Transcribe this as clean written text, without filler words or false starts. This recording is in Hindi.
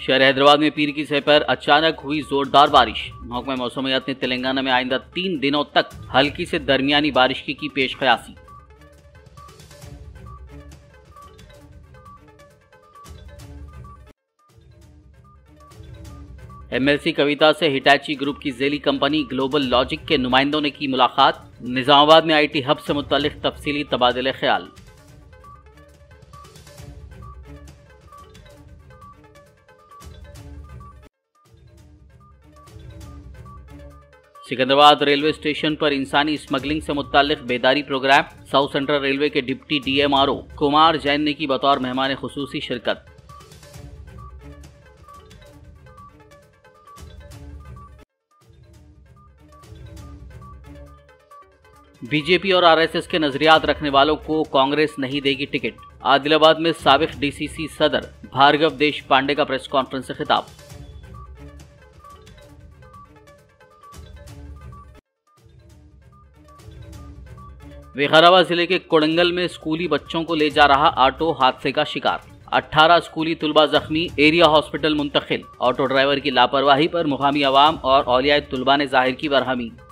शहर हैदराबाद में पीर की सह पर अचानक हुई जोरदार बारिश। महकमा मौसमियात ने तेलंगाना में आइंदा 3 दिनों तक हल्की से दरमियानी बारिश की पेश कयासी। एमएलसी कविता से हिटैची ग्रुप की झेली कंपनी ग्लोबल लॉजिक के नुमाइंदों ने की मुलाकात। निजामाबाद में आईटी हब से मुतालिक तफसीली तबादले ख्याल। सिकंदराबाद रेलवे स्टेशन पर इंसानी स्मगलिंग से मुतालिक बेदारी प्रोग्राम। साउथ सेंट्रल रेलवे के डिप्टी डीएमआरओ कुमार जैन ने की बतौर मेहमान खुसूसी शिरकत। बीजेपी और आरएसएस के नजरियात रखने वालों को कांग्रेस नहीं देगी टिकट। आदिलाबाद में साबिक डीसीसी सदर भार्गव देश पांडे का प्रेस कॉन्फ्रेंस से खिताब। विकाराबाद जिले के कोडंगल में स्कूली बच्चों को ले जा रहा ऑटो हादसे का शिकार। 18 स्कूली तुलबा जख्मी, एरिया हॉस्पिटल मुंतकिल। ऑटो ड्राइवर की लापरवाही पर मुकामी अवाम और औलियाए तुलबा ने जाहिर की बरहमी।